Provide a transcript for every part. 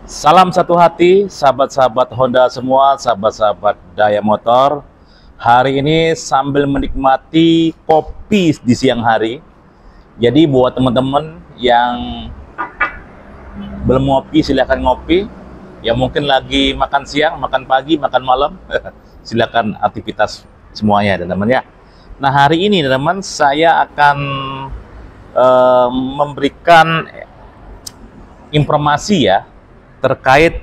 Salam satu hati, sahabat-sahabat Honda semua, sahabat-sahabat Daya Motor. Hari ini sambil menikmati kopi di siang hari. Jadi buat teman-teman yang belum ngopi, silahkan ngopi. Yang mungkin lagi makan siang, makan pagi, makan malam, silahkan aktivitas semuanya, teman-teman ya. Nah, hari ini, teman-teman, saya akan memberikan informasi ya terkait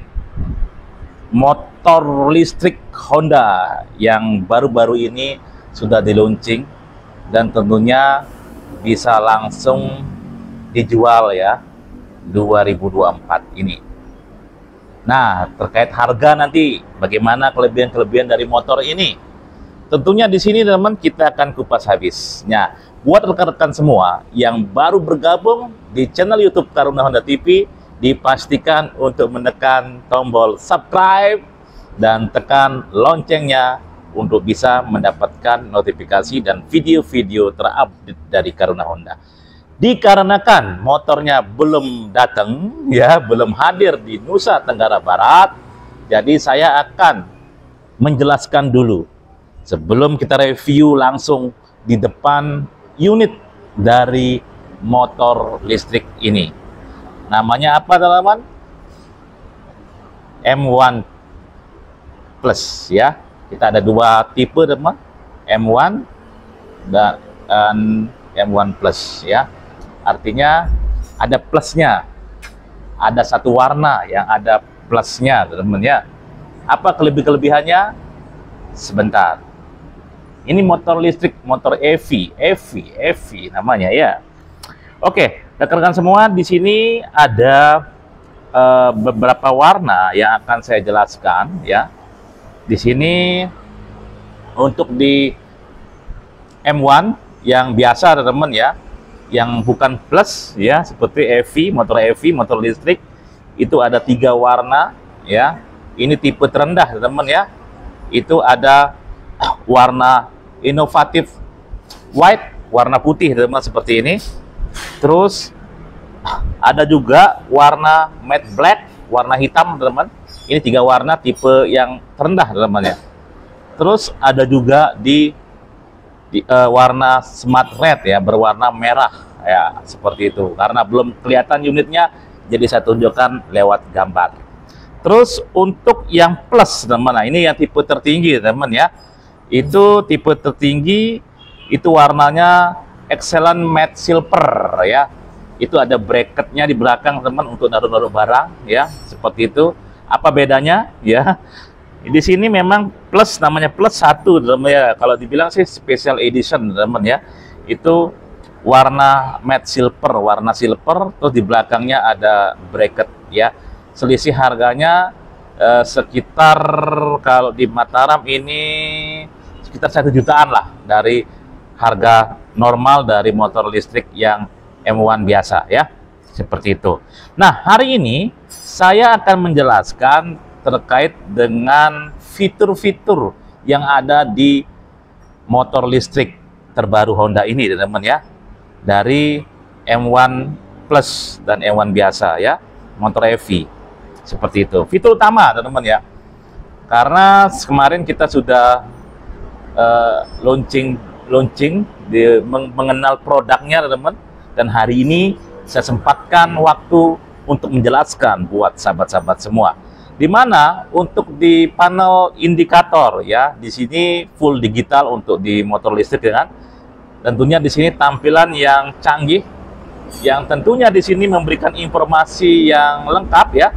motor listrik Honda yang baru-baru ini sudah di launching dan tentunya bisa langsung dijual ya 2024 ini. Nah, terkait harga nanti bagaimana kelebihan-kelebihan dari motor ini? Tentunya di sini teman-teman kita akan kupas habis. Nah, buat rekan-rekan semua yang baru bergabung di channel YouTube Taruna Honda TV, dipastikan untuk menekan tombol subscribe dan tekan loncengnya untuk bisa mendapatkan notifikasi dan video-video terupdate dari Taruna Honda. Dikarenakan motornya belum datang, ya, belum hadir di Nusa Tenggara Barat, jadi saya akan menjelaskan dulu sebelum kita review langsung di depan unit dari motor listrik ini. Namanya apa, teman-teman? M1 Plus ya. Kita ada dua tipe, teman. M1 dan M1 Plus ya. Artinya ada plusnya. Ada satu warna yang ada plusnya, teman-teman ya. Apa kelebihannya? Sebentar. Ini motor listrik, motor EV namanya ya. Oke, rekan-rekan semua, di sini ada beberapa warna yang akan saya jelaskan ya. Di sini untuk di M1 yang biasa, teman-teman ya, yang bukan plus ya, seperti EV, motor listrik, itu ada 3 warna ya. Ini tipe terendah, teman-teman ya. Itu ada warna inovatif white, warna putih, teman-teman, seperti ini. Terus ada juga warna matte black, warna hitam, teman-teman. Ini 3 warna tipe yang terendah, teman-teman ya. Terus ada juga di warna smart red ya, berwarna merah ya, seperti itu. Karena belum kelihatan unitnya, jadi saya tunjukkan lewat gambar. Terus untuk yang plus, teman-teman, nah ini yang tipe tertinggi, teman-teman ya. Itu tipe tertinggi, itu warnanya excellent matte silver ya. Itu ada bracketnya di belakang, teman, untuk naruh-naruh barang ya, seperti itu. Apa bedanya ya? Di sini memang plus, namanya plus 1, teman ya. Kalau dibilang sih special edition, teman ya. Itu warna matte silver, warna silver, terus di belakangnya ada bracket ya. Selisih harganya sekitar, kalau di Mataram ini sekitar 1 jutaan lah dari harga normal dari motor listrik yang M1 biasa ya, seperti itu. Nah, hari ini saya akan menjelaskan terkait dengan fitur-fitur yang ada di motor listrik terbaru Honda ini, teman-teman ya, dari M1 Plus dan M1 biasa ya, motor EV, seperti itu. Fitur utama, teman-teman ya, karena kemarin kita sudah launching mengenal produknya, teman-teman, dan hari ini saya sempatkan waktu untuk menjelaskan buat sahabat-sahabat semua. Dimana untuk di panel indikator ya, di sini full digital untuk di motor listrik kan. Tentunya di sini tampilan yang canggih, yang tentunya di sini memberikan informasi yang lengkap ya,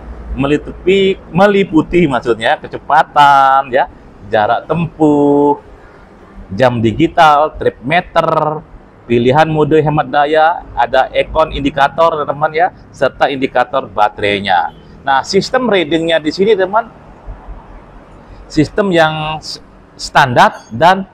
meliputi maksudnya kecepatan ya, jarak tempuh, jam digital, trip meter, pilihan mode hemat daya, ada ikon indikator, teman-teman ya, serta indikator baterainya. Nah, sistem readingnya di sini, teman, sistem yang standar dan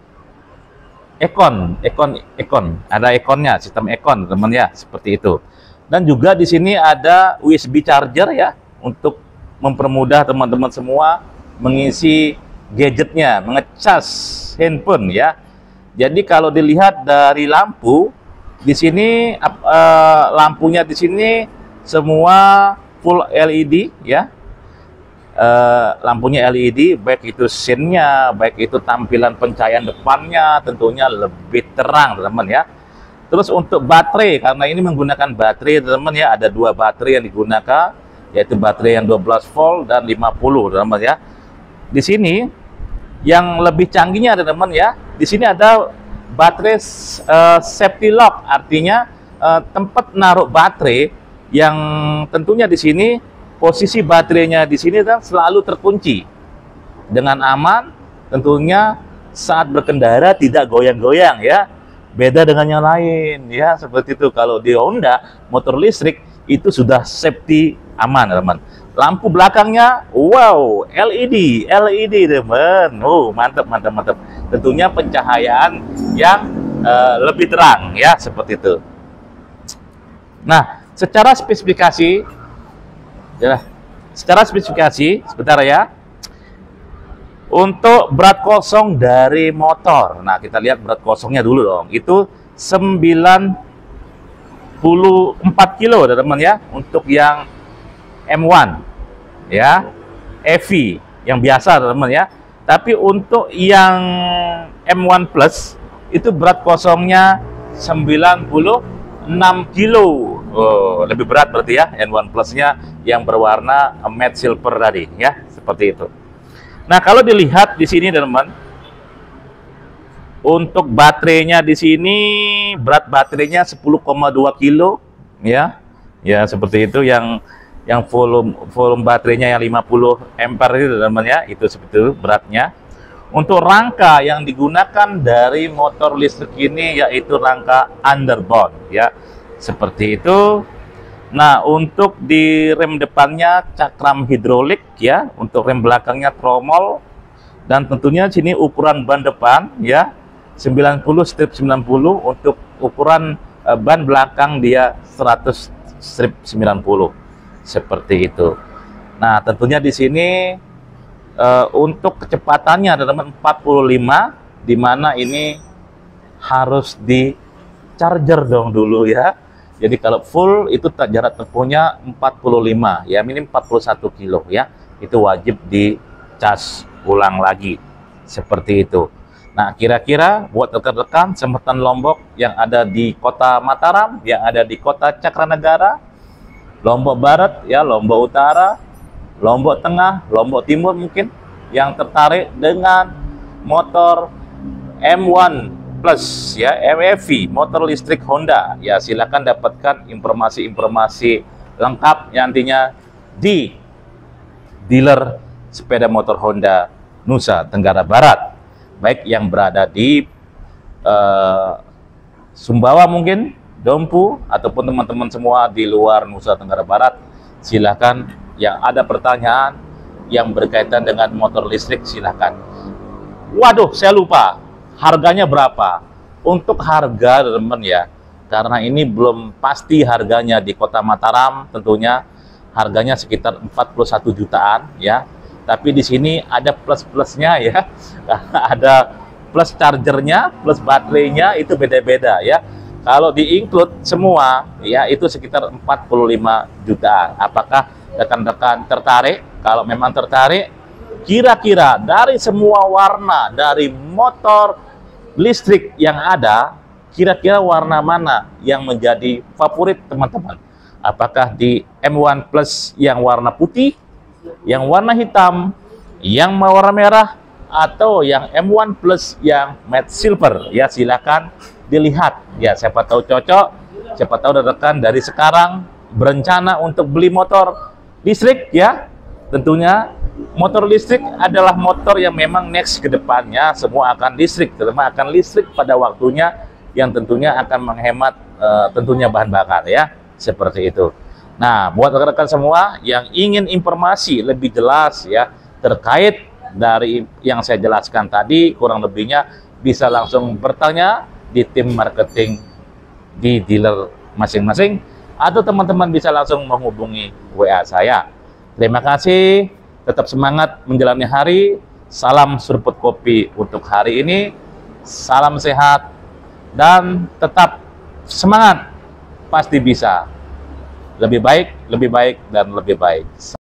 ikon, ada ikonnya, sistem ikon, teman ya, seperti itu. Dan juga di sini ada USB charger ya, untuk mempermudah teman-teman semua mengisi gadgetnya, mengecas handphone ya. Jadi kalau dilihat dari lampu di sini, lampunya di sini semua full LED ya. Lampunya LED, baik itu scene-nya, baik itu tampilan pencahayaan depannya, tentunya lebih terang teman-teman ya. Terus untuk baterai, karena ini menggunakan baterai teman-teman ya, ada dua baterai yang digunakan, yaitu baterai yang 12 volt dan 50 teman-teman ya. Di sini yang lebih canggihnya teman-teman ya, di sini ada baterai safety lock, artinya tempat naruh baterai yang tentunya di sini posisi baterainya di sini kan selalu terkunci dengan aman, tentunya saat berkendara tidak goyang-goyang ya. Beda dengan yang lain ya, seperti itu. Kalau di Honda motor listrik itu sudah safety aman teman. Lampu belakangnya wow, LED teman. Oh, mantap. Tentunya pencahayaan yang lebih terang ya, seperti itu. Nah, secara spesifikasi sebentar ya. Untuk berat kosong dari motor. Nah, kita lihat berat kosongnya dulu dong. Itu 94 kilo teman-teman ya, untuk yang M1 ya, EV yang biasa teman-teman ya. Tapi untuk yang M1 Plus itu berat kosongnya 96 kilo. Oh, lebih berat berarti ya, N1 Plus-nya yang berwarna matte silver tadi ya, seperti itu. Nah, kalau dilihat di sini teman-teman, untuk baterainya di sini berat baterainya 10,2 kilo ya. Ya, seperti itu. Yang volume baterainya yang 50 ampere itu teman-teman ya, itu seperti itu beratnya. Untuk rangka yang digunakan dari motor listrik ini yaitu rangka underbone ya, seperti itu. Nah, untuk di rem depannya cakram hidrolik ya, untuk rem belakangnya tromol, dan tentunya sini ukuran ban depan ya 90/90, untuk ukuran ban belakang dia 100/90, seperti itu. Nah, tentunya di sini untuk kecepatannya teman-teman 45, di mana ini harus di charger dong dulu ya. Jadi kalau full itu jarak tempuhnya 45 ya, minim 41 kilo ya. Itu wajib di cas ulang lagi, seperti itu. Nah, kira-kira buat rekan-rekan Sempatan Lombok yang ada di Kota Mataram, yang ada di Kota Cakranegara, Lombok Barat ya, Lombok Utara, Lombok Tengah, Lombok Timur mungkin, yang tertarik dengan motor M1 Plus ya, MEV, motor listrik Honda ya, silakan dapatkan informasi-informasi lengkap nantinya di dealer sepeda motor Honda Nusa Tenggara Barat, baik yang berada di Sumbawa mungkin, Dompu, ataupun teman-teman semua di luar Nusa Tenggara Barat. Silakan yang ada pertanyaan yang berkaitan dengan motor listrik, silakan. Waduh, saya lupa harganya berapa. Untuk harga teman-teman ya, karena ini belum pasti harganya di Kota Mataram, tentunya harganya sekitar 41 jutaan ya. Tapi di sini ada plus-plusnya ya. Ada plus chargernya, plus baterainya, itu beda-beda ya. Kalau di-include semua ya, itu sekitar 45 jutaan. Apakah rekan-rekan tertarik? Kalau memang tertarik, kira-kira dari semua warna dari motor listrik yang ada, kira-kira warna mana yang menjadi favorit teman-teman? Apakah di M1 Plus yang warna putih, yang warna hitam, yang warna merah, atau yang M1 Plus yang matte silver? Ya, silakan dilihat ya, siapa tahu cocok, siapa tahu rekan dari sekarang berencana untuk beli motor listrik ya. Tentunya motor listrik adalah motor yang memang next ke depannya semua akan listrik, terutama akan listrik pada waktunya, yang tentunya akan menghemat tentunya bahan bakar ya, seperti itu. Nah, buat rekan-rekan semua yang ingin informasi lebih jelas ya terkait dari yang saya jelaskan tadi, kurang lebihnya bisa langsung bertanya di tim marketing di dealer masing-masing, atau teman-teman bisa langsung menghubungi WA saya. Terima kasih, tetap semangat menjalani hari. Salam seruput kopi untuk hari ini. Salam sehat dan tetap semangat, pasti bisa. lebih baik, dan lebih baik.